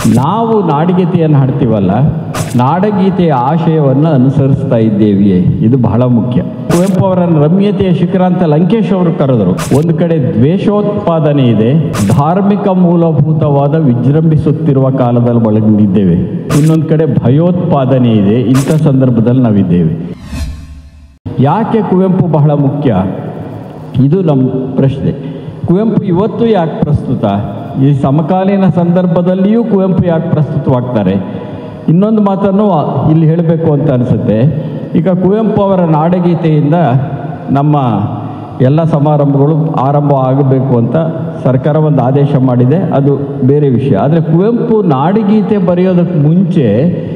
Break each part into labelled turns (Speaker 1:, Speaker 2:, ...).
Speaker 1: ನಾವು ನಾಡಗೀತೆಯನ್ನು ಹಾಡ್ತೀವಲ್ಲ, ನಾಡಗೀತೆಯ ಆಶಯವನ್ನು ಅನುಸರಿಸ್ತಾ ಇದ್ದೇವೆಯೇ, ಇದು ಬಹಳ ಮುಖ್ಯ. ಕುವೆಂಪು ಅವರನ್ನು ರಮ್ಯತೆಯ ಶಿಖರ ಅಂತ ಲಂಕೇಶ್ ಅವರು ಕರೆದರು. ಒಂದು ಕಡೆ ದ್ವೇಷೋತ್ಪಾದನೆ ಇದೆ, ಧಾರ್ಮಿಕ ಮೂಲಭೂತವಾದ ವಿಜೃಂಭಿಸುತ್ತಿರುವ ಕಾಲದಲ್ಲಿ ಒಳಗೊಂಡಿದ್ದೇವೆ. ಇನ್ನೊಂದು ಕಡೆ ಭಯೋತ್ಪಾದನೆ ಇದೆ. ಇಂಥ ಸಂದರ್ಭದಲ್ಲಿ ನಾವಿದ್ದೇವೆ. ಯಾಕೆ ಕುವೆಂಪು ಬಹಳ ಮುಖ್ಯ? ಇದು ನಮ್ಮ ಪ್ರಶ್ನೆ. ಕುವೆಂಪು ಇವತ್ತು ಯಾಕೆ ಪ್ರಸ್ತುತ? ಈ ಸಮಕಾಲೀನ ಸಂದರ್ಭದಲ್ಲಿಯೂ ಕುವೆಂಪು ಯಾಕೆ ಪ್ರಸ್ತುತವಾಗ್ತಾರೆ? ಇನ್ನೊಂದು ಮಾತನ್ನು ಇಲ್ಲಿ ಹೇಳಬೇಕು ಅಂತ ಅನಿಸುತ್ತೆ. ಈಗ ಕುವೆಂಪು ಅವರ ನಾಡಗೀತೆಯಿಂದ ನಮ್ಮ ಎಲ್ಲ ಸಮಾರಂಭಗಳು ಆರಂಭ ಆಗಬೇಕು ಅಂತ ಸರ್ಕಾರ ಒಂದು ಆದೇಶ ಮಾಡಿದೆ, ಅದು ಬೇರೆ ವಿಷಯ. ಆದರೆ ಕುವೆಂಪು ನಾಡಗೀತೆ ಬರೆಯೋದಕ್ಕೆ ಮುಂಚೆ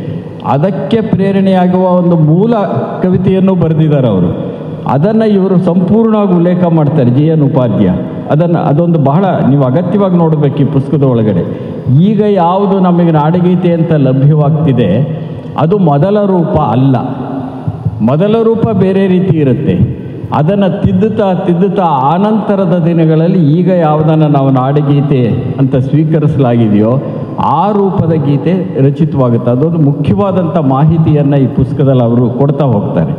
Speaker 1: ಅದಕ್ಕೆ ಪ್ರೇರಣೆಯಾಗುವ ಒಂದು ಮೂಲ ಕವಿತೆಯನ್ನು ಬರೆದಿದ್ದಾರೆ ಅವರು. ಅದನ್ನು ಇವರು ಸಂಪೂರ್ಣವಾಗಿ ಉಲ್ಲೇಖ ಮಾಡ್ತಾರೆ, ಜಿ ಎನ್ ಉಪಾಧ್ಯಾಯ. ಅದೊಂದು ಬಹಳ ನೀವು ಅಗತ್ಯವಾಗಿ ನೋಡಬೇಕು ಈ ಪುಸ್ತಕದ ಒಳಗಡೆ. ಈಗ ಯಾವುದು ನಮಗೆ ನಾಡಗೀತೆ ಅಂತ ಲಭ್ಯವಾಗ್ತಿದೆ ಅದು ಮೊದಲ ರೂಪ ಅಲ್ಲ. ಮೊದಲ ರೂಪ ಬೇರೆ ರೀತಿ ಇರುತ್ತೆ. ಅದನ್ನು ತಿದ್ದುತ್ತಾ ಆನಂತರದ ದಿನಗಳಲ್ಲಿ ಈಗ ಯಾವುದನ್ನು ನಾವು ನಾಡಗೀತೆ ಅಂತ ಸ್ವೀಕರಿಸಲಾಗಿದೆಯೋ ಆ ರೂಪದ ಗೀತೆ ರಚಿತವಾಗುತ್ತೆ. ಅದೊಂದು ಮುಖ್ಯವಾದಂಥ ಮಾಹಿತಿಯನ್ನು ಈ ಪುಸ್ತಕದಲ್ಲಿ ಅವರು ಕೊಡ್ತಾ ಹೋಗ್ತಾರೆ.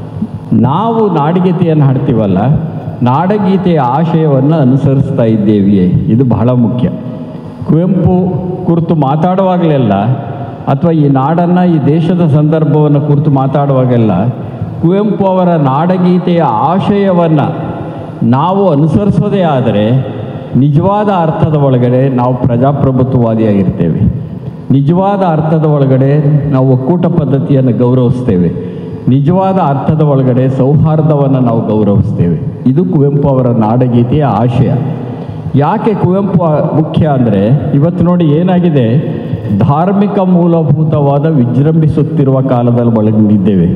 Speaker 1: ನಾವು ನಾಡಗೀತೆಯನ್ನು ಹಾಡ್ತೀವಲ್ಲ, ನಾಡಗೀತೆಯ ಆಶಯವನ್ನು ಅನುಸರಿಸ್ತಾ ಇದ್ದೇವೆಯೇ, ಇದು ಬಹಳ ಮುಖ್ಯ. ಕುವೆಂಪು ಕುರಿತು ಮಾತಾಡುವಾಗಲೆಲ್ಲ ಅಥವಾ ಈ ನಾಡನ್ನು, ಈ ದೇಶದ ಸಂದರ್ಭವನ್ನು ಕುರಿತು ಮಾತಾಡುವಾಗೆಲ್ಲ ಕುವೆಂಪು ಅವರ ನಾಡಗೀತೆಯ ಆಶಯವನ್ನು ನಾವು ಅನುಸರಿಸೋದೇ ಆದರೆ ನಿಜವಾದ ಅರ್ಥದ ಒಳಗಡೆ ನಾವು ಪ್ರಜಾಪ್ರಭುತ್ವವಾದಿಯಾಗಿರ್ತೇವೆ. ನಿಜವಾದ ಅರ್ಥದ ಒಳಗಡೆ ನಾವು ಒಕ್ಕೂಟ ಪದ್ಧತಿಯನ್ನು ಗೌರವಿಸ್ತೇವೆ. ನಿಜವಾದ ಅರ್ಥದ ಒಳಗಡೆ ಸೌಹಾರ್ದವನ್ನು ನಾವು ಗೌರವಿಸ್ತೇವೆ. ಇದು ಕುವೆಂಪು ಅವರ ನಾಡಗೀತೆಯ ಆಶಯ. ಯಾಕೆ ಕುವೆಂಪು ಮುಖ್ಯ ಅಂದರೆ, ಇವತ್ತು ನೋಡಿ ಏನಾಗಿದೆ, ಧಾರ್ಮಿಕ ಮೂಲಭೂತವಾದ ವಿಜೃಂಭಿಸುತ್ತಿರುವ ಕಾಲದಲ್ಲಿ ಒಳಗೊಂಡಿದ್ದೇವೆ.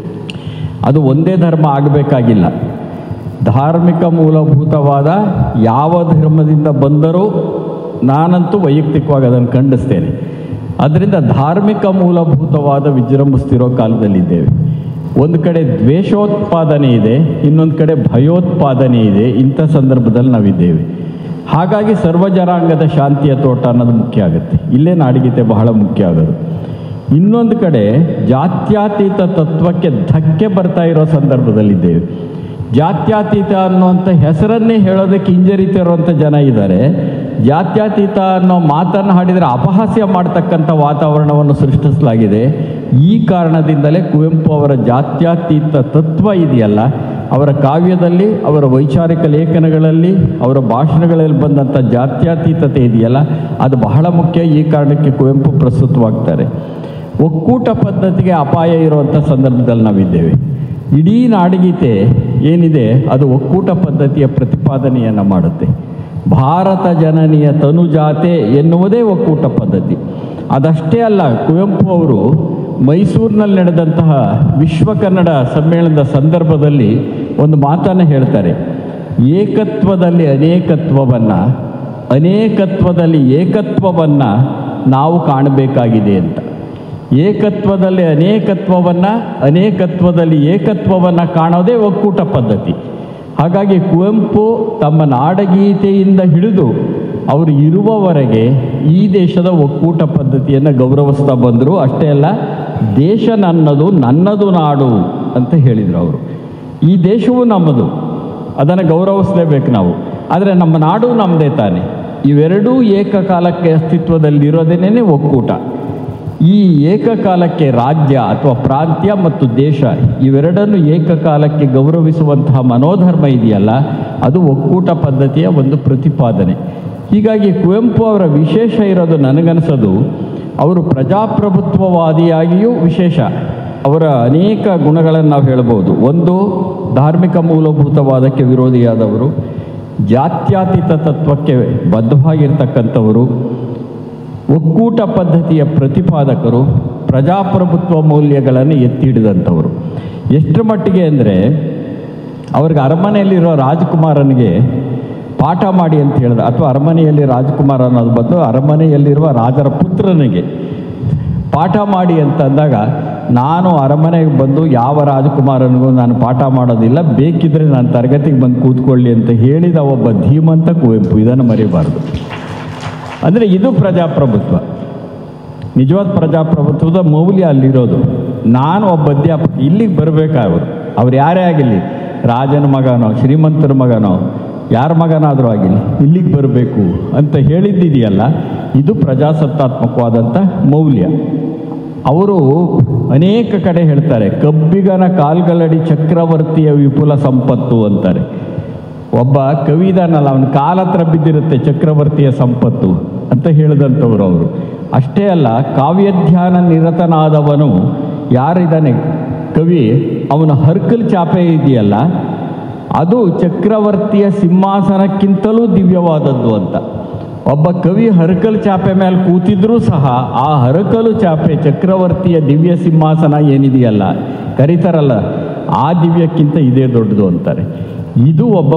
Speaker 1: ಅದು ಒಂದೇ ಧರ್ಮ ಆಗಬೇಕಾಗಿಲ್ಲ. ಧಾರ್ಮಿಕ ಮೂಲಭೂತವಾದ ಯಾವ ಧರ್ಮದಿಂದ ಬಂದರೂ ನಾನಂತೂ ವೈಯಕ್ತಿಕವಾಗಿ ಅದನ್ನು ಖಂಡಿಸ್ತೇನೆ. ಅದರಿಂದ ಧಾರ್ಮಿಕ ಮೂಲಭೂತವಾದ ವಿಜೃಂಭಿಸ್ತಿರೋ ಕಾಲದಲ್ಲಿದ್ದೇವೆ. ಒಂದು ಕಡೆ ದ್ವೇಷೋತ್ಪಾದನೆ ಇದೆ, ಇನ್ನೊಂದು ಕಡೆ ಭಯೋತ್ಪಾದನೆ ಇದೆ. ಇಂಥ ಸಂದರ್ಭದಲ್ಲಿ ನಾವಿದ್ದೇವೆ. ಹಾಗಾಗಿ ಸರ್ವಜನಾಂಗದ ಶಾಂತಿಯ ತೋಟ ಅನ್ನೋದು ಮುಖ್ಯ ಆಗುತ್ತೆ. ಇಲ್ಲೇ ನಾಡಗೀತೆ ಬಹಳ ಮುಖ್ಯ ಆಗೋದು. ಇನ್ನೊಂದು ಕಡೆ ಜಾತ್ಯತೀತ ತತ್ವಕ್ಕೆ ಧಕ್ಕೆ ಬರ್ತಾ ಇರೋ ಸಂದರ್ಭದಲ್ಲಿದ್ದೇವೆ. ಜಾತ್ಯತೀತ ಅನ್ನುವಂಥ ಹೆಸರನ್ನೇ ಹೇಳೋದಕ್ಕೆ ಹಿಂಜರಿತಿರುವಂಥ ಜನ ಇದ್ದಾರೆ. ಜಾತ್ಯತೀತ ಅನ್ನೋ ಮಾತನ್ನು ಹಾಡಿದರೆ ಅಪಹಾಸ್ಯ ಮಾಡ್ತಕ್ಕಂಥ ವಾತಾವರಣವನ್ನು ಸೃಷ್ಟಿಸಲಾಗಿದೆ. ಈ ಕಾರಣದಿಂದಲೇ ಕುವೆಂಪು ಅವರ ಜಾತ್ಯತೀತ ತತ್ವ ಇದೆಯಲ್ಲ, ಅವರ ಕಾವ್ಯದಲ್ಲಿ, ಅವರ ವೈಚಾರಿಕ ಲೇಖನಗಳಲ್ಲಿ, ಅವರ ಭಾಷಣಗಳಲ್ಲಿ ಬಂದಂಥ ಜಾತ್ಯತೀತತೆ ಇದೆಯಲ್ಲ, ಅದು ಬಹಳ ಮುಖ್ಯ. ಈ ಕಾರಣಕ್ಕೆ ಕುವೆಂಪು ಪ್ರಸ್ತುತವಾಗ್ತಾರೆ. ಒಕ್ಕೂಟ ಪದ್ಧತಿಗೆ ಅಪಾಯ ಇರುವಂಥ ಸಂದರ್ಭದಲ್ಲಿ ನಾವಿದ್ದೇವೆ. ಇಡೀ ನಾಡಗೀತೆ ಏನಿದೆ ಅದು ಒಕ್ಕೂಟ ಪದ್ಧತಿಯ ಪ್ರತಿಪಾದನೆಯನ್ನು ಮಾಡುತ್ತೆ. ಭಾರತ ಜನನಿಯ ತನುಜಾತೆ ಎನ್ನುವುದೇ ಒಕ್ಕೂಟ ಪದ್ಧತಿ. ಅದಷ್ಟೇ ಅಲ್ಲ, ಕುವೆಂಪು ಅವರು ಮೈಸೂರಿನಲ್ಲಿ ನಡೆದಂತಹ ವಿಶ್ವ ಕನ್ನಡ ಸಮ್ಮೇಳನದ ಸಂದರ್ಭದಲ್ಲಿ ಒಂದು ಮಾತನ್ನು ಹೇಳ್ತಾರೆ. ಏಕತ್ವದಲ್ಲಿ ಅನೇಕತ್ವವನ್ನು, ಅನೇಕತ್ವದಲ್ಲಿ ಏಕತ್ವವನ್ನು ನಾವು ಕಾಣಬೇಕಾಗಿದೆ ಅಂತ. ಏಕತ್ವದಲ್ಲಿ ಅನೇಕತ್ವವನ್ನು, ಅನೇಕತ್ವದಲ್ಲಿ ಏಕತ್ವವನ್ನು ಕಾಣೋದೇ ಒಕ್ಕೂಟ ಪದ್ಧತಿ. ಹಾಗಾಗಿ ಕುವೆಂಪು ತಮ್ಮ ನಾಡಗೀತೆಯಿಂದ ಹಿಡಿದು ಅವರು ಇರುವವರೆಗೆ ಈ ದೇಶದ ಒಕ್ಕೂಟ ಪದ್ಧತಿಯನ್ನು ಗೌರವಿಸ್ತಾ ಬಂದರು. ಅಷ್ಟೇ ಅಲ್ಲ, ದೇಶ ನನ್ನದು, ನನ್ನದು ನಾಡು ಅಂತ ಹೇಳಿದರು ಅವರು. ಈ ದೇಶವು ನಮ್ಮದು, ಅದನ್ನು ಗೌರವಿಸಲೇಬೇಕು ನಾವು. ಆದರೆ ನಮ್ಮ ನಾಡು ನಮ್ಮದೇ ತಾನೆ. ಇವೆರಡೂ ಏಕಕಾಲಕ್ಕೆ ಅಸ್ತಿತ್ವದಲ್ಲಿರೋದೇನೇ ಒಕ್ಕೂಟ. ಈ ಏಕಕಾಲಕ್ಕೆ ರಾಜ್ಯ ಅಥವಾ ಪ್ರಾಂತ್ಯ ಮತ್ತು ದೇಶ ಇವೆರಡನ್ನು ಏಕಕಾಲಕ್ಕೆ ಗೌರವಿಸುವಂತಹ ಮನೋಧರ್ಮ ಇದೆಯಲ್ಲ, ಅದು ಒಕ್ಕೂಟ ಪದ್ಧತಿಯ ಒಂದು ಪ್ರತಿಪಾದನೆ. ಹೀಗಾಗಿ ಕುವೆಂಪು ಅವರ ವಿಶೇಷ ಇರೋದು ನನಗನ್ನಿಸೋದು, ಅವರು ಪ್ರಜಾಪ್ರಭುತ್ವವಾದಿಯಾಗಿಯೂ ವಿಶೇಷ. ಅವರ ಅನೇಕ ಗುಣಗಳನ್ನು ನಾವು ಹೇಳ್ಬೋದು. ಒಂದು, ಧಾರ್ಮಿಕ ಮೂಲಭೂತವಾದಕ್ಕೆ ವಿರೋಧಿಯಾದವರು, ಜಾತ್ಯತೀತ ತತ್ವಕ್ಕೆ ಬದ್ಧವಾಗಿರ್ತಕ್ಕಂಥವರು, ಒಕ್ಕೂಟ ಪದ್ಧತಿಯ ಪ್ರತಿಪಾದಕರು, ಪ್ರಜಾಪ್ರಭುತ್ವ ಮೌಲ್ಯಗಳನ್ನು ಎತ್ತಿ ಹಿಡಿದಂಥವರು. ಎಷ್ಟರ ಮಟ್ಟಿಗೆ ಅಂದರೆ, ಅವ್ರಿಗೆ ಅರಮನೆಯಲ್ಲಿರೋ ರಾಜಕುಮಾರನಿಗೆ ಪಾಠ ಮಾಡಿ ಅಂತ ಹೇಳಿದ, ಅಥವಾ ಅರಮನೆಯಲ್ಲಿ ರಾಜಕುಮಾರ ಅನ್ನೋದು ಬದಲು ಅರಮನೆಯಲ್ಲಿರುವ ರಾಜರ ಪುತ್ರನಿಗೆ ಪಾಠ ಮಾಡಿ ಅಂತಂದಾಗ, ನಾನು ಅರಮನೆಗೆ ಬಂದು ಯಾವ ರಾಜಕುಮಾರನಿಗೂ ನಾನು ಪಾಠ ಮಾಡೋದಿಲ್ಲ, ಬೇಕಿದ್ದರೆ ನಾನು ತರಗತಿಗೆ ಬಂದು ಕೂತ್ಕೊಳ್ಳಿ ಅಂತ ಹೇಳಿದ ಒಬ್ಬ ಧೀಮಂತ ಕುವೆಂಪು. ಇದನ್ನು ಮರೆಯಬಾರ್ದು. ಅಂದರೆ ಇದು ಪ್ರಜಾಪ್ರಭುತ್ವ. ನಿಜವಾದ ಪ್ರಜಾಪ್ರಭುತ್ವದ ಮೌಲ್ಯ ಅಲ್ಲಿರೋದು. ನಾನು ಒಬ್ಬ ಅಧ್ಯಾಪಕ, ಇಲ್ಲಿಗೆ ಬರಬೇಕಾದ್ರು ಅವ್ರು ಯಾರೇ ಆಗಿರಲಿ, ರಾಜನ ಮಗನೋ ಶ್ರೀಮಂತರ ಮಗನೋ ಯಾರ ಮಗನಾದರೂ ಆಗಿಲ್ಲ, ಇಲ್ಲಿಗೆ ಬರಬೇಕು ಅಂತ ಹೇಳಿದ್ದಿದೆಯಲ್ಲ, ಇದು ಪ್ರಜಾಸತ್ತಾತ್ಮಕವಾದಂಥ ಮೌಲ್ಯ. ಅವರು ಅನೇಕ ಕಡೆ ಹೇಳ್ತಾರೆ, ಕಬ್ಬಿಗನ ಕಾಲ್ಗಳಡಿ ಚಕ್ರವರ್ತಿಯ ವಿಪುಲ ಸಂಪತ್ತು ಅಂತಾರೆ. ಒಬ್ಬ ಕವಿದಾನಲ್ಲ, ಅವನ ಕಾಲ ಹತ್ರ ಬಿದ್ದಿರುತ್ತೆ ಚಕ್ರವರ್ತಿಯ ಸಂಪತ್ತು ಅಂತ ಹೇಳಿದಂಥವ್ರು ಅವರು. ಅಷ್ಟೇ ಅಲ್ಲ, ಕಾವ್ಯಧ್ಯಾನ ನಿರತನಾದವನು ಯಾರಿದ್ದಾನೆ ಕವಿ, ಅವನ ಹರ್ಕಲ್ ಚಾಪೆ ಇದೆಯಲ್ಲ, ಅದು ಚಕ್ರವರ್ತಿಯ ಸಿಂಹಾಸನಕ್ಕಿಂತಲೂ ದಿವ್ಯವಾದದ್ದು ಅಂತ. ಒಬ್ಬ ಕವಿ ಹರಕಲ್ ಚಾಪೆ ಮೇಲೆ ಕೂತಿದ್ರೂ ಸಹ ಆ ಹರಕಲು ಚಾಪೆ ಚಕ್ರವರ್ತಿಯ ದಿವ್ಯ ಸಿಂಹಾಸನ ಏನಿದೆಯಲ್ಲ, ಕರೀತಾರಲ್ಲ, ಆ ದಿವ್ಯಕ್ಕಿಂತ ಇದೇ ದೊಡ್ಡದು ಅಂತಾರೆ. ಇದು ಒಬ್ಬ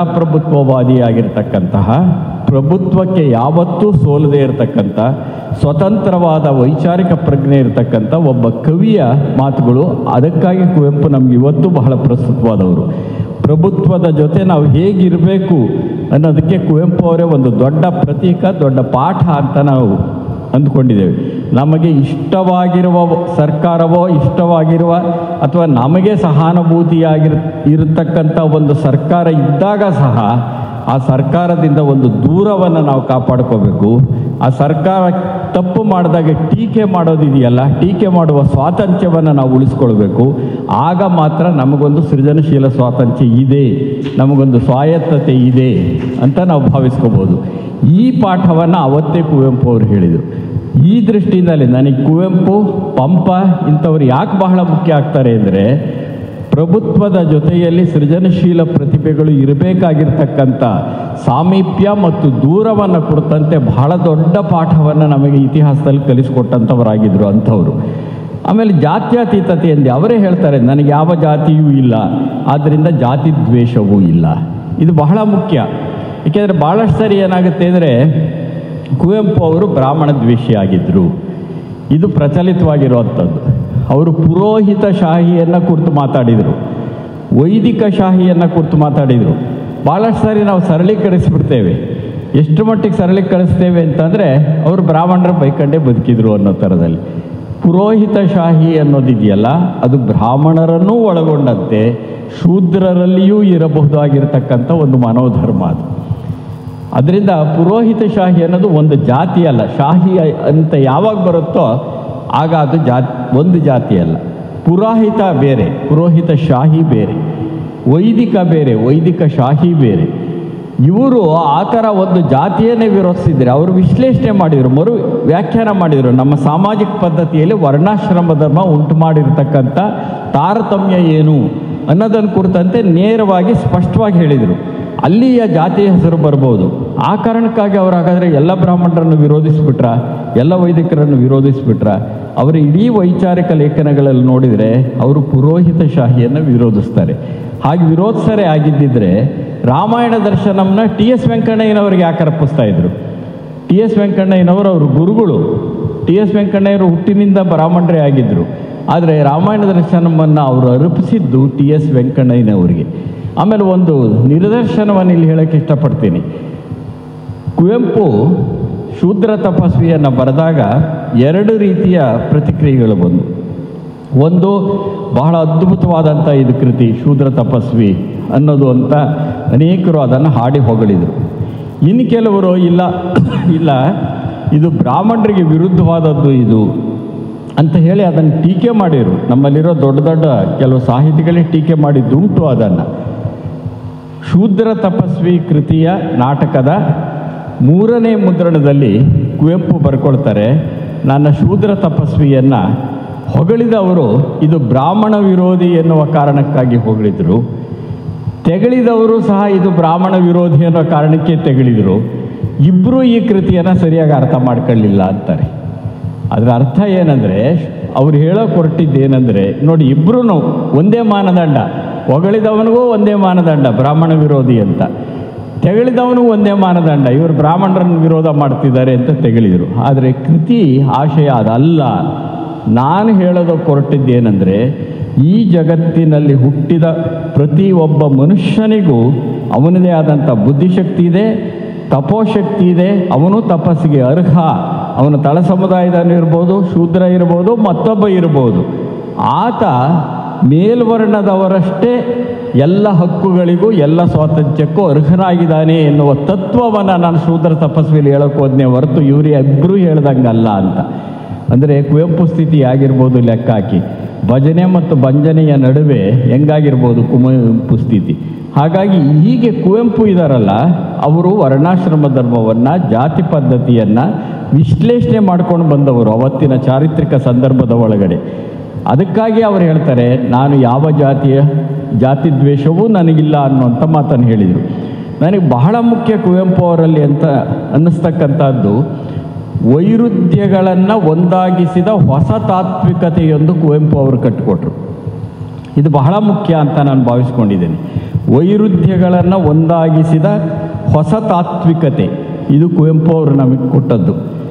Speaker 1: ಪ್ರಜಾಪ್ರಭುತ್ವವಾದಿಯಾಗಿರ್ತಕ್ಕಂತಹ, ಪ್ರಭುತ್ವಕ್ಕೆ ಯಾವತ್ತೂ ಸೋಲದೇ ಇರತಕ್ಕಂಥ, ಸ್ವತಂತ್ರವಾದ ವೈಚಾರಿಕ ಪ್ರಜ್ಞೆ ಇರತಕ್ಕಂಥ ಒಬ್ಬ ಕವಿಯ ಮಾತುಗಳು. ಅದಕ್ಕಾಗಿ ಕುವೆಂಪು ನಮ್ಗೆ ಇವತ್ತು ಬಹಳ ಪ್ರಸ್ತುತವಾದವರು. ಪ್ರಭುತ್ವದ ಜೊತೆ ನಾವು ಹೇಗಿರಬೇಕು ಅನ್ನೋದಕ್ಕೆ ಕುವೆಂಪು ಅವರೇ ಒಂದು ದೊಡ್ಡ ಪ್ರತೀಕ, ದೊಡ್ಡ ಪಾಠ ಅಂತ ನಾವು ಅಂದ್ಕೊಂಡಿದ್ದೇವೆ. ನಮಗೆ ಇಷ್ಟವಾಗಿರುವ ಸರ್ಕಾರವೋ, ಇಷ್ಟವಾಗಿರುವ ಅಥವಾ ನಮಗೆ ಸಹಾನುಭೂತಿಯಾಗಿರತಕ್ಕಂಥ ಒಂದು ಸರ್ಕಾರ ಇದ್ದಾಗ ಸಹ ಆ ಸರ್ಕಾರದಿಂದ ಒಂದು ದೂರವನ್ನು ನಾವು ಕಾಪಾಡ್ಕೋಬೇಕು. ಆ ಸರ್ಕಾರ ತಪ್ಪು ಮಾಡಿದಾಗ ಟೀಕೆ ಮಾಡೋದಿದೆಯಲ್ಲ, ಟೀಕೆ ಮಾಡುವ ಸ್ವಾತಂತ್ರ್ಯವನ್ನು ನಾವು ಉಳಿಸ್ಕೊಳ್ಬೇಕು. ಆಗ ಮಾತ್ರ ನಮಗೊಂದು ಸೃಜನಶೀಲ ಸ್ವಾತಂತ್ರ್ಯ ಇದೆ, ನಮಗೊಂದು ಸ್ವಾಯತ್ತತೆ ಇದೆ ಅಂತ ನಾವು ಭಾವಿಸ್ಕೋಬೋದು. ಈ ಪಾಠವನ್ನು ಅವತ್ತೇ ಕುವೆಂಪು ಅವರು ಹೇಳಿದರು. ಈ ದೃಷ್ಟಿಯಿಂದಲೇ ನನಗೆ ಕುವೆಂಪು, ಪಂಪ ಇಂಥವ್ರು ಯಾಕೆ ಬಹಳ ಮುಖ್ಯ ಆಗ್ತಾರೆ ಅಂದರೆ, ಪ್ರಭುತ್ವದ ಜೊತೆಯಲ್ಲಿ ಸೃಜನಶೀಲ ಪ್ರತಿಭೆಗಳು ಇರಬೇಕಾಗಿರ್ತಕ್ಕಂಥ ಸಾಮೀಪ್ಯ ಮತ್ತು ದೂರವನ್ನು ಕುರಿತಂತೆ ಬಹಳ ದೊಡ್ಡ ಪಾಠವನ್ನು ನಮಗೆ ಇತಿಹಾಸದಲ್ಲಿ ಕಲಿಸಿಕೊಟ್ಟಂಥವರಾಗಿದ್ದರು ಅಂಥವರು. ಆಮೇಲೆ ಜಾತ್ಯತೀತತೆ ಎಂದೇ ಅವರೇ ಹೇಳ್ತಾರೆ, ನನಗೆ ಯಾವ ಜಾತಿಯೂ ಇಲ್ಲ, ಆದ್ದರಿಂದ ಜಾತಿ ದ್ವೇಷವೂ ಇಲ್ಲ. ಇದು ಬಹಳ ಮುಖ್ಯ. ಏಕೆಂದರೆ ಭಾಳಷ್ಟು ಸರಿ ಏನಾಗುತ್ತೆ ಅಂದರೆ, ಕುವೆಂಪು ಅವರು ಬ್ರಾಹ್ಮಣ ದ್ವೇಷಿಯಾಗಿದ್ದರು, ಇದು ಪ್ರಚಲಿತವಾಗಿರುವಂಥದ್ದು. ಅವರು ಪುರೋಹಿತ ಶಾಹಿಯನ್ನು ಕುರಿತು ಮಾತಾಡಿದರು, ವೈದಿಕ ಶಾಹಿಯನ್ನು ಕುರಿತು ಮಾತಾಡಿದರು. ಭಾಳಷ್ಟು ಸಾರಿ ನಾವು ಸರಳೀಕರಿಸ್ಬಿಡ್ತೇವೆ. ಎಷ್ಟು ಮಟ್ಟಿಗೆ ಸರಳೀಕರಿಸ್ತೇವೆ ಅಂತಂದರೆ, ಅವರು ಬ್ರಾಹ್ಮಣರ ಬೈಕಂಡೇ ಬದುಕಿದ್ರು ಅನ್ನೋ ಥರದಲ್ಲಿ. ಪುರೋಹಿತ ಶಾಹಿ ಅನ್ನೋದಿದೆಯಲ್ಲ, ಅದು ಬ್ರಾಹ್ಮಣರನ್ನೂ ಒಳಗೊಂಡಂತೆ ಶೂದ್ರರಲ್ಲಿಯೂ ಇರಬಹುದಾಗಿರ್ತಕ್ಕಂಥ ಒಂದು ಮನೋಧರ್ಮ ಅದು. ಅದರಿಂದ ಪುರೋಹಿತ ಶಾಹಿ ಅನ್ನೋದು ಒಂದು ಜಾತಿ ಅಲ್ಲ. ಶಾಹಿ ಅಂತ ಯಾವಾಗ ಬರುತ್ತೋ ಆಗ ಅದು ಒಂದು ಜಾತಿ ಅಲ್ಲ. ಪುರೋಹಿತ ಬೇರೆ, ಪುರೋಹಿತ ಶಾಹಿ ಬೇರೆ, ವೈದಿಕ ಬೇರೆ, ವೈದಿಕ ಶಾಹಿ ಬೇರೆ. ಇವರು ಆ ಥರ ಒಂದು ಜಾತಿಯನ್ನೇ ವಿರೋಧಿಸಿದರೆ ಅವರು ವಿಶ್ಲೇಷಣೆ ಮಾಡಿದರು, ಮರು ವ್ಯಾಖ್ಯಾನ ಮಾಡಿದರು. ನಮ್ಮ ಸಾಮಾಜಿಕ ಪದ್ಧತಿಯಲ್ಲಿ ವರ್ಣಾಶ್ರಮ ಧರ್ಮ ಉಂಟು ಮಾಡಿರ್ತಕ್ಕಂಥ ತಾರತಮ್ಯ ಏನು ಅನ್ನೋದನ್ನು ಕುರಿತಂತೆ ನೇರವಾಗಿ ಸ್ಪಷ್ಟವಾಗಿ ಹೇಳಿದರು. ಅಲ್ಲಿಯ ಜಾತಿಯ ಹೆಸರು ಬರ್ಬೋದು. ಆ ಕಾರಣಕ್ಕಾಗಿ ಅವರು ಹಾಗಾದರೆ ಎಲ್ಲ ಬ್ರಾಹ್ಮಣರನ್ನು ವಿರೋಧಿಸಿಬಿಟ್ರ, ಎಲ್ಲ ವೈದಿಕರನ್ನು ವಿರೋಧಿಸಿಬಿಟ್ರ? ಅವರ ಇಡೀ ವೈಚಾರಿಕ ಲೇಖನಗಳಲ್ಲಿ ನೋಡಿದರೆ ಅವರು ಪುರೋಹಿತ ಶಾಹಿಯನ್ನು ವಿರೋಧಿಸ್ತಾರೆ. ಹಾಗೆ ವಿರೋಧಿಸರೇ ಆಗಿದ್ದಿದ್ರೆ ರಾಮಾಯಣ ದರ್ಶನಂನ TS ವೆಂಕಣ್ಣಯ್ಯನವ್ರಿಗೆ ಯಾಕೆ ಅರ್ಪಿಸ್ತಾ ಇದ್ರು? TS ವೆಂಕಣ್ಣಯ್ಯನವರು ಅವ್ರ ಗುರುಗಳು. TS ವೆಂಕಣ್ಣಯ್ಯವರು ಹುಟ್ಟಿನಿಂದ ಬ್ರಾಹ್ಮಣರೇ ಆಗಿದ್ದರು. ಆದರೆ ರಾಮಾಯಣ ದರ್ಶನವನ್ನು ಅವರು ಅರ್ಪಿಸಿದ್ದು TS ವೆಂಕಣ್ಣಯ್ಯನವರಿಗೆ. ಆಮೇಲೆ ಒಂದು ನಿದರ್ಶನವನ್ನು ಇಲ್ಲಿ ಹೇಳೋಕ್ಕೆ ಇಷ್ಟಪಡ್ತೀನಿ. ಕುವೆಂಪು ಶೂದ್ರ ತಪಸ್ವಿಯನ್ನು ಬರೆದಾಗ ಎರಡು ರೀತಿಯ ಪ್ರತಿಕ್ರಿಯೆಗಳು ಬಂದು. ಒಂದು, ಬಹಳ ಅದ್ಭುತವಾದಂಥ ಇದು ಕೃತಿ ಶೂದ್ರ ತಪಸ್ವಿ ಅನ್ನೋದು ಅಂತ ಅನೇಕರು ಅದನ್ನು ಹಾಡಿ ಹೊಗಳಿದರು. ಇನ್ನು ಕೆಲವರು ಇಲ್ಲ ಇಲ್ಲ ಇದು ಬ್ರಾಹ್ಮಣರಿಗೆ ವಿರುದ್ಧವಾದದ್ದು ಇದು ಅಂತ ಹೇಳಿ ಅದನ್ನು ಟೀಕೆ ಮಾಡಿದರು. ನಮ್ಮಲ್ಲಿರೋ ದೊಡ್ಡ ದೊಡ್ಡ ಕೆಲವು ಸಾಹಿತಿಗಳೇ ಟೀಕೆ ಮಾಡಿದ್ದುಂಟು ಅದನ್ನು. ಶೂದ್ರ ತಪಸ್ವಿ ಕೃತಿಯ ನಾಟಕದ 3ನೇ ಮುದ್ರಣದಲ್ಲಿ ಕುವೆಂಪು ಬರ್ಕೊಳ್ತಾರೆ, ನನ್ನ ಶೂದ್ರ ತಪಸ್ವಿಯನ್ನು ಹೊಗಳಿದವರು ಇದು ಬ್ರಾಹ್ಮಣ ವಿರೋಧಿ ಎನ್ನುವ ಕಾರಣಕ್ಕಾಗಿ ಹೊಗಳಿದರು, ತೆಗಳಿದವರು ಸಹ ಇದು ಬ್ರಾಹ್ಮಣ ವಿರೋಧಿ ಅನ್ನೋ ಕಾರಣಕ್ಕೆ ತೆಗಳಿದರು. ಇಬ್ಬರೂ ಈ ಕೃತಿಯನ್ನು ಸರಿಯಾಗಿ ಅರ್ಥ ಮಾಡ್ಕೊಳ್ಳಿಲ್ಲ ಅಂತಾರೆ. ಅದರ ಅರ್ಥ ಏನಂದರೆ, ಅವ್ರು ಹೇಳೋಕೆ ಹೊರಟಿದ್ದೇನೆಂದರೆ, ನೋಡಿ ಇಬ್ಬರೂ ಒಂದೇ ಮಾನದಂಡ, ಹೊಗಳಿದವನಿಗೂ ಒಂದೇ ಮಾನದಂಡ ಬ್ರಾಹ್ಮಣ ವಿರೋಧಿ ಅಂತ, ತೆಗಳಿದವನಿಗೂ ಒಂದೇ ಮಾನದಂಡ, ಇವರು ಬ್ರಾಹ್ಮಣರನ್ನು ವಿರೋಧ ಮಾಡ್ತಿದ್ದಾರೆ ಅಂತ ತೆಗಳಿದರು. ಆದರೆ ಕೃತಿ ಆಶಯ ಅದಲ್ಲ. ನಾನು ಹೇಳೋದಕ್ಕೆ ಹೊರಟಿದ್ದೇನೆಂದರೆ, ಈ ಜಗತ್ತಿನಲ್ಲಿ ಹುಟ್ಟಿದ ಪ್ರತಿ ಒಬ್ಬ ಮನುಷ್ಯನಿಗೂ ಅವನದೇ ಆದಂಥ ಬುದ್ಧಿಶಕ್ತಿ ಇದೆ, ತಪೋಶಕ್ತಿ ಇದೆ, ಅವನು ತಪಸ್ಸಿಗೆ ಅರ್ಹ ಅವನು ತಳ ಸಮುದಾಯದವನು ಇರ್ಬೋದು, ಶೂದ್ರ ಇರ್ಬೋದು, ಮತ್ತೊಬ್ಬ ಇರ್ಬೋದು. ಆತ ಮೇಲ್ವರ್ಣದವರಷ್ಟೇ ಎಲ್ಲ ಹಕ್ಕುಗಳಿಗೂ ಎಲ್ಲ ಸ್ವಾತಂತ್ರ್ಯಕ್ಕೂ ಅರ್ಹನಾಗಿದ್ದಾನೆ ಎನ್ನುವ ತತ್ವವನ್ನು ನಾನು ಶೂದ್ರ ತಪಸ್ವಿಲಿ ಹೇಳೋಕೆ ಹೋದ್ನೇ ಹೊರತು ಇವರು ಇಬ್ಬರೂ ಹೇಳ್ದಂಗಲ್ಲ ಅಂತ. ಅಂದರೆ ಕುವೆಂಪು ಸ್ಥಿತಿ ಆಗಿರ್ಬೋದು ಲೆಕ್ಕ ಹಾಕಿ, ಭಜನೆ ಮತ್ತು ಭಂಜನೆಯ ನಡುವೆ ಹೆಂಗಾಗಿರ್ಬೋದು ಕುವೆಂಪು ಸ್ಥಿತಿ. ಹಾಗಾಗಿ ಹೀಗೆ ಕುವೆಂಪು ಇದ್ದಾರಲ್ಲ, ಅವರು ವರ್ಣಾಶ್ರಮ ಧರ್ಮವನ್ನು, ಜಾತಿ ಪದ್ಧತಿಯನ್ನು ವಿಶ್ಲೇಷಣೆ ಮಾಡ್ಕೊಂಡು ಬಂದವರು ಅವತ್ತಿನ ಚಾರಿತ್ರಿಕ ಸಂದರ್ಭದ ಒಳಗಡೆ. ಅದಕ್ಕಾಗಿ ಅವರು ಹೇಳ್ತಾರೆ, ನಾನು ಯಾವ ಜಾತಿ ದ್ವೇಷವೂ ನನಗಿಲ್ಲ ಅನ್ನುವಂಥ ಮಾತನ್ನು ಹೇಳಿದರು. ನನಗೆ ಬಹಳ ಮುಖ್ಯ ಕುವೆಂಪು ಅವರಲ್ಲಿ ಅಂತ ಅನ್ನಿಸ್ತಕ್ಕಂಥದ್ದು, ವೈರುಧ್ಯಗಳನ್ನು ಒಂದಾಗಿಸಿದ ಹೊಸ ತಾತ್ವಿಕತೆಯೊಂದು ಕುವೆಂಪು ಅವರು ಕಟ್ಟಿಕೊಟ್ರು. ಇದು ಬಹಳ ಮುಖ್ಯ ಅಂತ ನಾನು ಭಾವಿಸ್ಕೊಂಡಿದ್ದೇನೆ. ವೈರುಧ್ಯಗಳನ್ನು ಒಂದಾಗಿಸಿದ ಹೊಸ ತಾತ್ವಿಕತೆ, ಇದು ಕುವೆಂಪು ಅವರು ನಮಗೆ ಕೊಟ್ಟದ್ದು.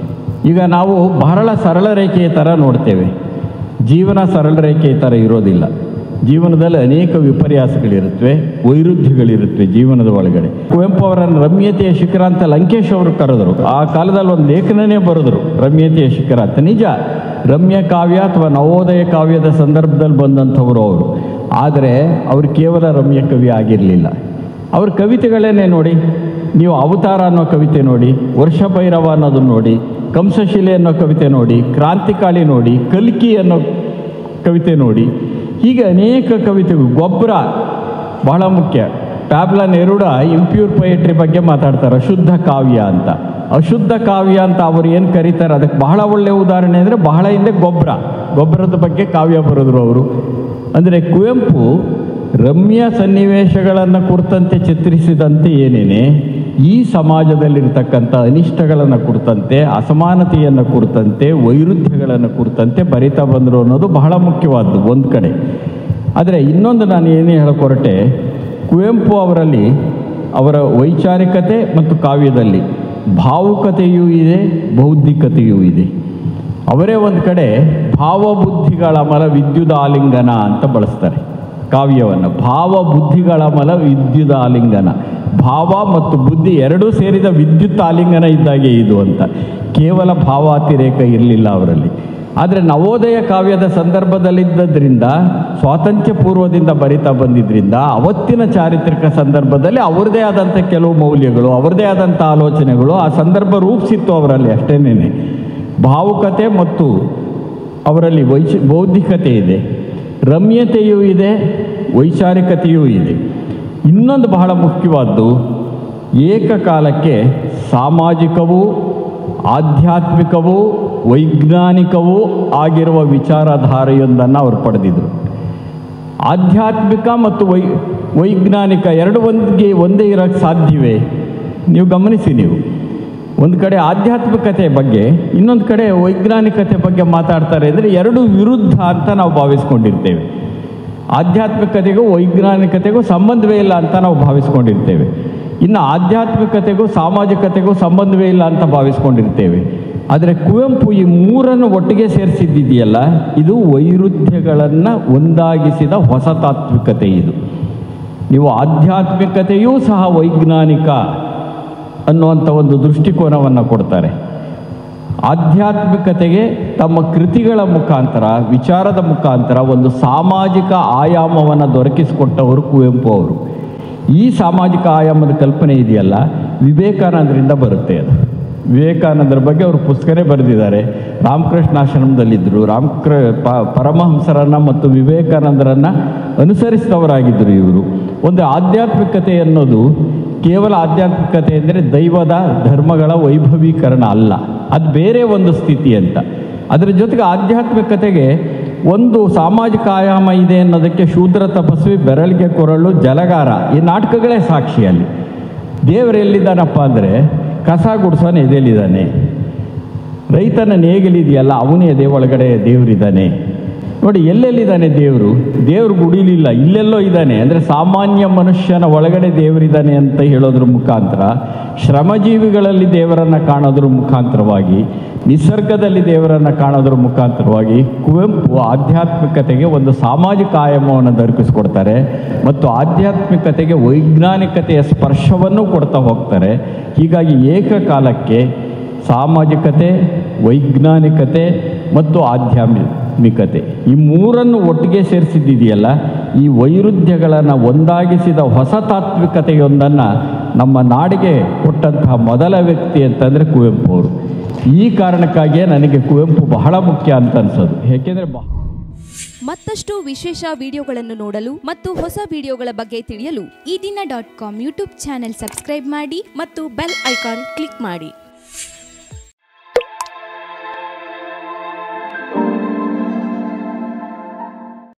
Speaker 1: ಈಗ ನಾವು ಬಹಳ ಸರಳ ರೇಖೆಯ ಥರ ನೋಡ್ತೇವೆ, ಜೀವನ ಸರಳ ರೇಖೆಯ ಥರ ಇರೋದಿಲ್ಲ. ಜೀವನದಲ್ಲಿ ಅನೇಕ ವಿಪರ್ಯಾಸಗಳಿರುತ್ತವೆ, ವೈರುಧ್ಯಗಳಿರುತ್ತವೆ ಜೀವನದ ಒಳಗಡೆ. ಕುವೆಂಪು ಅವರನ್ನು ರಮ್ಯತೆಯ ಶಿಖರ ಅಂತ ಲಂಕೇಶ್ ಅವರು ಕರೆದರು. ಆ ಕಾಲದಲ್ಲಿ ಒಂದು ಲೇಖನನೇ ಬರೆದರು, ರಮ್ಯತೆಯ ಶಿಖರ ಅಂತ. ನಿಜ, ರಮ್ಯ ಕಾವ್ಯ ಅಥವಾ ನವೋದಯ ಕಾವ್ಯದ ಸಂದರ್ಭದಲ್ಲಿ ಬಂದಂಥವರು ಅವರು. ಆದರೆ ಅವರು ಕೇವಲ ರಮ್ಯ ಕವಿ ಆಗಿರಲಿಲ್ಲ. ಅವ್ರ ಕವಿತೆಗಳನ್ನೇ ನೋಡಿ, ನೀವು ಅವತಾರ ಅನ್ನೋ ಕವಿತೆ ನೋಡಿ, ವರ್ಷಭೈರವ ಅನ್ನೋದನ್ನು ನೋಡಿ, ಕಂಸಶಿಲೆ ಅನ್ನೋ ಕವಿತೆ ನೋಡಿ, ಕ್ರಾಂತಿಕಾಳಿ ನೋಡಿ, ಕಲ್ಕಿ ಅನ್ನೋ ಕವಿತೆ ನೋಡಿ, ಹೀಗೆ ಅನೇಕ ಕವಿತೆಗಳು. ಗೊಬ್ಬರ ಬಹಳ ಮುಖ್ಯ. ಪ್ಯಾಬ್ಲ ನೆರೂಡ ಇಂಪ್ಯೂರ್ ಪೊಯೆಟ್ರಿ ಬಗ್ಗೆ ಮಾತಾಡ್ತಾರೆ, ಅಶುದ್ಧ ಕಾವ್ಯ ಅಂತ. ಅಶುದ್ಧ ಕಾವ್ಯ ಅಂತ ಅವರು ಏನು ಕರೀತಾರೆ, ಅದಕ್ಕೆ ಬಹಳ ಒಳ್ಳೆಯ ಉದಾಹರಣೆ ಅಂದರೆ ಬಹಳ ಹಿಂದೆ ಗೊಬ್ಬರದ ಬಗ್ಗೆ ಕಾವ್ಯ ಬರೆದ್ರು ಅವರು. ಅಂದರೆ ಕುವೆಂಪು ರಮ್ಯ ಸನ್ನಿವೇಶಗಳನ್ನು ಕುರಿತಂತೆ ಚಿತ್ರಿಸಿದಂತೆ ಏನೇನೆ ಈ ಸಮಾಜದಲ್ಲಿರ್ತಕ್ಕಂಥ ಅನಿಷ್ಟಗಳನ್ನು ಕುರಿತಂತೆ, ಅಸಮಾನತೆಯನ್ನು ಕುರಿತಂತೆ, ವೈರುಧ್ಯಗಳನ್ನು ಕುರಿತಂತೆ ಬರಿತಾ ಬಂದರು ಅನ್ನೋದು ಬಹಳ ಮುಖ್ಯವಾದ್ದು ಒಂದು ಕಡೆ. ಆದರೆ ಇನ್ನೊಂದು ನಾನು ಏನೇ ಹೇಳಕೊರಟೆ, ಕುವೆಂಪು ಅವರಲ್ಲಿ ಅವರ ವೈಚಾರಿಕತೆ ಮತ್ತು ಕಾವ್ಯದಲ್ಲಿ ಭಾವುಕತೆಯೂ ಇದೆ, ಬೌದ್ಧಿಕತೆಯೂ ಇದೆ. ಅವರೇ ಒಂದು ಕಡೆ ಭಾವಬುದ್ಧಿಗಳ ಮಲ ವಿದ್ಯುದಾಲಿಂಗನ ಅಂತ ಬಳಸ್ತಾರೆ ಕಾವ್ಯವನ್ನು. ಭಾವಬುದ್ಧಿಗಳ ಮಲ ವಿದ್ಯುದಾಲಿಂಗನ, ಭಾವ ಮತ್ತು ಬುದ್ಧಿ ಎರಡೂ ಸೇರಿದ ವಿದ್ಯುತ್ ಆಲಿಂಗನ ಇದ್ದಾಗೆ ಇದು ಅಂತ. ಕೇವಲ ಭಾವಾತಿರೇಕ ಇರಲಿಲ್ಲ ಅವರಲ್ಲಿ. ಆದರೆ ನವೋದಯ ಕಾವ್ಯದ ಸಂದರ್ಭದಲ್ಲಿದ್ದರಿಂದ, ಸ್ವಾತಂತ್ರ್ಯ ಪೂರ್ವದಿಂದ ಬರಿತಾ ಬಂದಿದ್ದರಿಂದ, ಅವತ್ತಿನ ಚಾರಿತ್ರಿಕ ಸಂದರ್ಭದಲ್ಲಿ ಅವ್ರದ್ದೇ ಆದಂಥ ಕೆಲವು ಮೌಲ್ಯಗಳು, ಅವ್ರದ್ದೇ ಆದಂಥ ಆಲೋಚನೆಗಳು ಆ ಸಂದರ್ಭ ರೂಪಿಸಿತ್ತು ಅವರಲ್ಲಿ. ಅಷ್ಟೇನೇನೆ ಭಾವುಕತೆ ಮತ್ತು ಅವರಲ್ಲಿ ಬೌದ್ಧಿಕತೆ ಇದೆ, ರಮ್ಯತೆಯೂ ಇದೆ, ವೈಚಾರಿಕತೆಯೂ ಇದೆ. ಇನ್ನೊಂದು ಬಹಳ ಮುಖ್ಯವಾದ್ದು, ಏಕಕಾಲಕ್ಕೆ ಸಾಮಾಜಿಕವೂ ಆಧ್ಯಾತ್ಮಿಕವೂ ವೈಜ್ಞಾನಿಕವೂ ಆಗಿರುವ ವಿಚಾರಧಾರೆಯೊಂದನ್ನು ಅವರು ಪಡೆದಿದ್ದರು. ಆಧ್ಯಾತ್ಮಿಕ ಮತ್ತು ವೈಜ್ಞಾನಿಕ ಎರಡು ಒಂದೇ ಇರೋಕ್ಕೆ ಸಾಧ್ಯವೇ? ನೀವು ಗಮನಿಸಿ. ನೀವು ಒಂದು ಕಡೆ ಆಧ್ಯಾತ್ಮಿಕತೆ ಬಗ್ಗೆ, ಇನ್ನೊಂದು ಕಡೆ ವೈಜ್ಞಾನಿಕತೆ ಬಗ್ಗೆ ಮಾತಾಡ್ತಾರೆ ಅಂದರೆ ಎರಡು ವಿರುದ್ಧ ಅಂತ ನಾವು ಭಾವಿಸ್ಕೊಂಡಿರ್ತೇವೆ. ಆಧ್ಯಾತ್ಮಿಕತೆಗೂ ವೈಜ್ಞಾನಿಕತೆಗೂ ಸಂಬಂಧವೇ ಇಲ್ಲ ಅಂತ ನಾವು ಭಾವಿಸ್ಕೊಂಡಿರ್ತೇವೆ. ಇನ್ನು ಆಧ್ಯಾತ್ಮಿಕತೆಗೂ ಸಾಮಾಜಿಕತೆಗೂ ಸಂಬಂಧವೇ ಇಲ್ಲ ಅಂತ ಭಾವಿಸ್ಕೊಂಡಿರ್ತೇವೆ. ಆದರೆ ಕುವೆಂಪು ಈ ಮೂರನ್ನು ಒಟ್ಟಿಗೆ ಸೇರಿಸಿದ್ದಿದೆಯಲ್ಲ, ಇದು ವೈರುಧ್ಯಗಳನ್ನು ಒಂದಾಗಿಸಿದ ಹೊಸ ತಾತ್ವಿಕತೆ. ಇದು ನೀವು ಆಧ್ಯಾತ್ಮಿಕತೆಯೂ ಸಹ ವೈಜ್ಞಾನಿಕ ಅನ್ನುವಂಥ ಒಂದು ದೃಷ್ಟಿಕೋನವನ್ನು ಕೊಡ್ತಾರೆ. ಆಧ್ಯಾತ್ಮಿಕತೆಗೆ ತಮ್ಮ ಕೃತಿಗಳ ಮುಖಾಂತರ, ವಿಚಾರದ ಮುಖಾಂತರ ಒಂದು ಸಾಮಾಜಿಕ ಆಯಾಮವನ್ನು ದೊರಕಿಸಿಕೊಟ್ಟವರು ಕುವೆಂಪು ಅವರು. ಈ ಸಾಮಾಜಿಕ ಆಯಾಮದ ಕಲ್ಪನೆ ಇದೆಯಲ್ಲ, ವಿವೇಕಾನಂದರಿಂದ ಬರುತ್ತೆ. ಅದು ವಿವೇಕಾನಂದರ ಬಗ್ಗೆ ಅವರು ಪುಸ್ತಕನೇ ಬರೆದಿದ್ದಾರೆ. ರಾಮಕೃಷ್ಣಾಶ್ರಮದಲ್ಲಿದ್ದರು, ಪರಮಹಂಸರನ್ನು ಮತ್ತು ವಿವೇಕಾನಂದರನ್ನು ಅನುಸರಿಸಿದವರಾಗಿದ್ದರು ಇವರು. ಒಂದು ಆಧ್ಯಾತ್ಮಿಕತೆ ಅನ್ನೋದು ಕೇವಲ ಆಧ್ಯಾತ್ಮಿಕತೆ ಅಂದರೆ ದೈವದ ಧರ್ಮಗಳ ವೈಭವೀಕರಣ ಅಲ್ಲ, ಅದು ಬೇರೆ ಒಂದು ಸ್ಥಿತಿ ಅಂತ. ಅದರ ಜೊತೆಗೆ ಆಧ್ಯಾತ್ಮಿಕತೆಗೆ ಒಂದು ಸಾಮಾಜಿಕ ಆಯಾಮ ಇದೆ ಅನ್ನೋದಕ್ಕೆ ಶೂದ್ರ ತಪಸ್ವಿ, ಬೆರಳಿಗೆ ಕೊರಳು, ಜಲಗಾರ ಈ ನಾಟಕಗಳೇ ಸಾಕ್ಷಿಯಲ್ಲಿ. ದೇವರು ಎಲ್ಲಿದ್ದಾನಪ್ಪ ಅಂದರೆ ಕಸ ಗುಡಿಸೋನು ಎದೆಯಲ್ಲಿದ್ದಾನೆ, ರೈತನ ನೇಗಿಲಿದೆಯಲ್ಲ ಅವನೇ ಎದೆ ಒಳಗಡೆ ದೇವರಿದ್ದಾನೆ. ನೋಡಿ, ಎಲ್ಲೆಲ್ಲಿದ್ದಾನೆ ದೇವರು? ದೇವರು ಗುಡಿಲಿಲ್ಲ, ಇಲ್ಲೆಲ್ಲೋ ಇದ್ದಾನೆ. ಅಂದರೆ ಸಾಮಾನ್ಯ ಮನುಷ್ಯನ ಒಳಗಡೆ ದೇವರಿದ್ದಾನೆ ಅಂತ ಹೇಳೋದ್ರ ಮುಖಾಂತರ, ಶ್ರಮಜೀವಿಗಳಲ್ಲಿ ದೇವರನ್ನು ಕಾಣೋದ್ರ ಮುಖಾಂತರವಾಗಿ, ನಿಸರ್ಗದಲ್ಲಿ ದೇವರನ್ನು ಕಾಣೋದ್ರ ಮುಖಾಂತರವಾಗಿ ಕುವೆಂಪು ಆಧ್ಯಾತ್ಮಿಕತೆಗೆ ಒಂದು ಸಾಮಾಜಿಕ ಆಯಾಮವನ್ನು ದೊರಕಿಸ್ಕೊಡ್ತಾರೆ ಮತ್ತು ಆಧ್ಯಾತ್ಮಿಕತೆಗೆ ವೈಜ್ಞಾನಿಕತೆಯ ಸ್ಪರ್ಶವನ್ನು ಕೊಡ್ತಾ ಹೋಗ್ತಾರೆ. ಹೀಗಾಗಿ ಏಕಕಾಲಕ್ಕೆ ಸಾಮಾಜಿಕತೆ, ವೈಜ್ಞಾನಿಕತೆ ಮತ್ತು ಆಧ್ಯಾತ್ಮಿಕತೆ ಈ ಮೂರನ್ನು ಒಟ್ಟಿಗೆ ಸೇರಿಸಿದ್ದಿದೆಯಲ್ಲ, ಈ ವೈರುಧ್ಯಗಳನ್ನು ಒಂದಾಗಿಸಿದ ಹೊಸ ತಾತ್ವಿಕತೆಯೊಂದನ್ನು ನಮ್ಮ ನಾಡಿಗೆ ಕೊಟ್ಟಂತಹ ಮೊದಲ ವ್ಯಕ್ತಿ ಅಂತಂದರೆ ಕುವೆಂಪು ಅವರು. ಈ ಕಾರಣಕ್ಕಾಗಿಯೇ ನನಗೆ ಕುವೆಂಪು ಬಹಳ ಮುಖ್ಯ ಅಂತ ಅನಿಸೋದು. ಏಕೆಂದರೆ
Speaker 2: ಮತ್ತಷ್ಟು ವಿಶೇಷ ವಿಡಿಯೋಗಳನ್ನು ನೋಡಲು ಮತ್ತು ಹೊಸ ವಿಡಿಯೋಗಳ ಬಗ್ಗೆ ತಿಳಿಯಲು
Speaker 3: ಈ ದಿನ .com ಯೂಟ್ಯೂಬ್ ಚಾನೆಲ್ ಸಬ್ಸ್ಕ್ರೈಬ್ ಮಾಡಿ ಮತ್ತು ಬೆಲ್ ಐಕಾನ್ ಕ್ಲಿಕ್ ಮಾಡಿ.